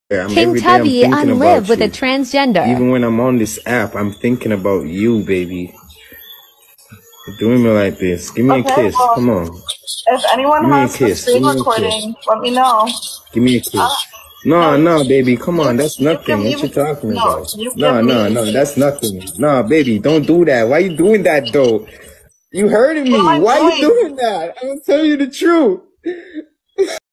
King every day Tavi I'm on thinking Live about with you. a transgender. Even when I'm on this app, I'm thinking about you, baby. You're doing me like this. Give me a kiss. Well, come on. If anyone Give me a has the kiss. screen recording, let me know. Give me a kiss. No, baby, come on. That's nothing. What you talking about? No, that's nothing. No, baby, don't do that. Why you doing that, though? You hurting me. Why you doing that? I'm gonna tell you the truth.